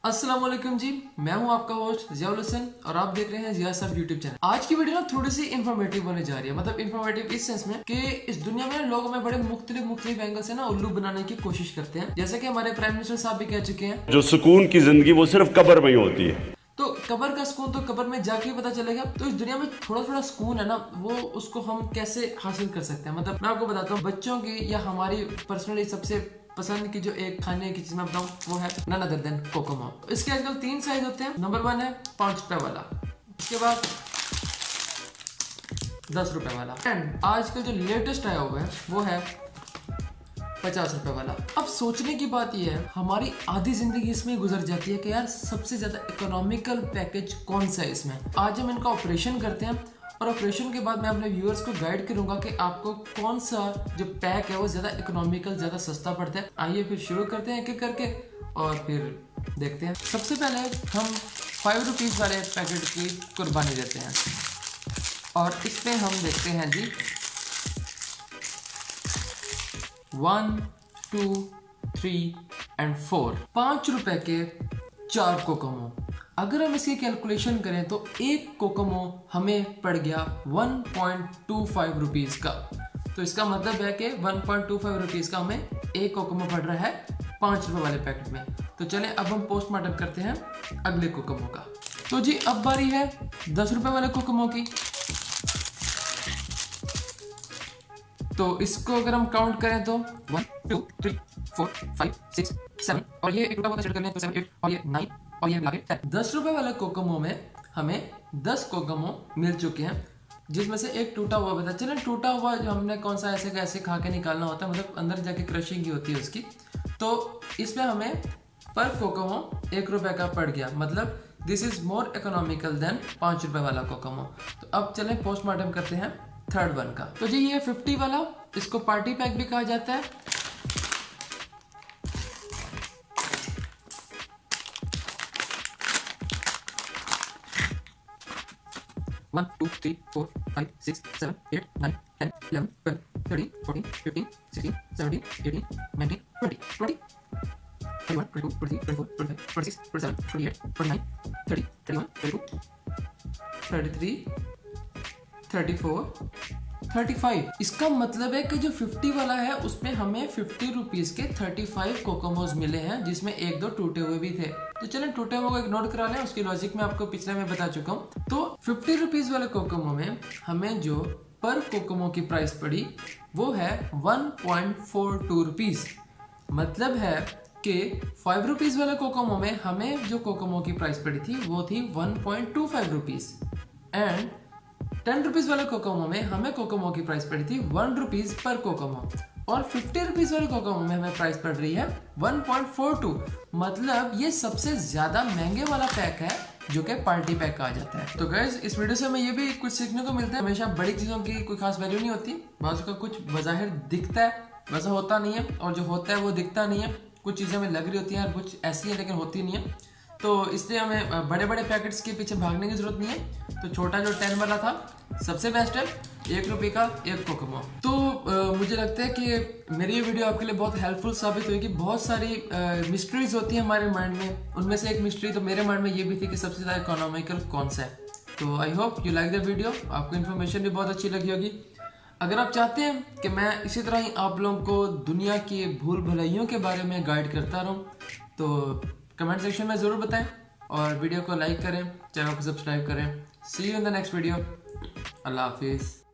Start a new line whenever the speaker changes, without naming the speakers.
अस्सलाम वालेकुम जी, मैं हूं आपका होस्ट जियाउल हसन और आप देख रहे हैं जिया साहब यूट्यूब चैनल। आज की वीडियो ना थोड़ी सी इन्फॉर्मेटिव होने जा रही है। मतलब इन्फॉर्मेटिव इस सेंस में कि इस दुनिया में लोग हमें बड़े मुख्तलिफ एंगल से ना उल्लू बनाने की कोशिश करते हैं। जैसे कि हमारे प्राइम मिनिस्टर साहब भी कह चुके हैं,
जो सुकून की जिंदगी वो सिर्फ कब्र में ही होती है।
तो कब्र का सुकून तो कब्र में जाके पता चलेगा। तो इस दुनिया में थोड़ा थोड़ा सुकून है ना, वो उसको हम कैसे हासिल कर सकते हैं। मतलब मैं आपको बताता हूँ, बच्चों की या हमारी पर्सनली सबसे पसंद की जो एक खाने की चीज मैं बताऊँ वो है नन अदर देन कोकोमो। इसके आजकल 3 साइज होते हैं। नंबर 1 है 5 रुपए वाला, उसके बाद 10 रुपए वाला, एंड आजकल जो लेटेस्ट आया हुआ है वो है 50 रुपए वाला। अब सोचने की बात यह है, हमारी आधी जिंदगी इसमें गुजर जाती है कि यार सबसे ज्यादा इकोनॉमिकल पैकेज कौन सा है इसमें। आज हम इनका ऑपरेशन करते हैं और ऑपरेशन के बाद मैं अपने व्यूअर्स को गाइड करूंगा कि आपको कौन सा जो पैक है वो ज्यादा इकोनॉमिकल, ज्यादा सस्ता पड़ता है। आइए फिर शुरू करते हैं एक-एक करके और फिर देखते हैं। सबसे पहले हम 5 रुपीज वाले पैकेट की कुर्बानी देते हैं और इसमें हम देखते हैं जी 1, 2, 3 एंड 4। 5 रुपए के 4 कोकोमो। अगर हम इसकी कैलकुलेशन करें तो एक कोकोमो हमें पड़ गया 1.25 रुपीज का। तो इसका मतलब है कि 1.25 रुपीज का हमें एक कोकोमो पड़ रहा है 5 रुपए वाले पैकेट में। तो चलें अब हम पोस्टमार्टम करते हैं अगले कोकोमो का। तो जी अब बारी है 10 रुपए वाले कोकोमो की। तो इसको अगर हम काउंट करें तो 1, 2, 3, 4, 5, 6, 7 और ये 1 रुपया करने तो 7, 8 और ये 9 और ये लाके 10। 10 रुपए वाले कोकोमो में हमें 10 कोकोमो मिल चुके हैं, जिसमें से एक टूटा हुआ बता। चलें टूटा हुआ जो हमने कौन सा ऐसे कैसे खा के निकालना होता है, मतलब अंदर जाके क्रशिंग ही होती है उसकी। तो इसमें हमें पर कोकोमो 1 रुपए का पड़ गया। मतलब this is more economical than 5 रुपए वाला कोकोमो। तो अब चलें पोस्टमार्टम करते हैं थर्ड वन का। तो जी ये 50 वाला, इसको पार्टी पैक भी कहा जाता है। One, 2, 3, 4, 5, 6, 7, 8, 9, 10, 11, 12, 13, 14, 15, 16, 17, 18, 19, 20, 21, 22, 23, 24, 25, 26, 27, 28, 29, 30, 31, 32, 33, 34, 35। इसका मतलब है कि जो 50 वाला है उसमें हमें 50 रुपीज के 35 कोकोमोज मिले हैं, जिसमें 1-2 टूटे हुए भी थे। तो चलें टूटे हुए को एक नोट करा लें, उसकी लॉजिक मैं आपको पिछले में बता चुका हूँ। तो 50 रुपीज वाले कोकोमो में हमें जो पर कोकोमो की प्राइस पड़ी वो है 1.42 रुपीज। मतलब है कि 5 रुपीज वाले कोकोमो में हमें जो कोकोमो की प्राइस पड़ी थी वो थी 1.25 रुपीज, एंड 10 रुपीज वाले कोकोमो में हमें कोकोमो की प्राइस पड़ी थी 1 रुपीज पर कोकोमो, और 50 रुपीज वाले कोकोमो में हमें प्राइस पड़ रही है 1.42। मतलब ये सबसे ज्यादा महंगे वाला पैक है जो कि पार्टी पैक कहा जाता है। तो गाइस इस वीडियो से हमें ये भी कुछ सीखने को मिलता है, हमेशा बड़ी चीजों की कोई खास वैल्यू नहीं होती। बाजू का कुछ बज़ाहिर दिखता है वैसा होता नहीं है, और जो होता है वो दिखता नहीं है। कुछ चीजें हमें लग रही होती हैं, कुछ ऐसी है लेकिन होती नहीं है। तो इसलिए हमें बड़े बड़े पैकेट्स के पीछे भागने की जरूरत नहीं है। तो छोटा जो 10 वाला था सबसे बेस्ट है, 1 रुपये का एक कोकोमो। तो मुझे लगता है कि मेरी ये वीडियो आपके लिए बहुत हेल्पफुल साबित हुई कि बहुत सारी मिस्ट्रीज होती हैं हमारे माइंड में। उनमें से एक मिस्ट्री तो मेरे माइंड में ये भी थी कि सबसे ज़्यादा इकोनॉमिकल कौन सा है। तो I hope you like the video, आपको इन्फॉर्मेशन भी बहुत अच्छी लगी होगी। अगर आप चाहते हैं कि मैं इसी तरह ही आप लोगों को दुनिया की भूल भलाइयों के बारे में गाइड करता रहूं तो कमेंट सेक्शन में ज़रूर बताएं और वीडियो को लाइक करें, चैनल को सब्सक्राइब करें। See you in the next video. अल्लाह हाफिज़।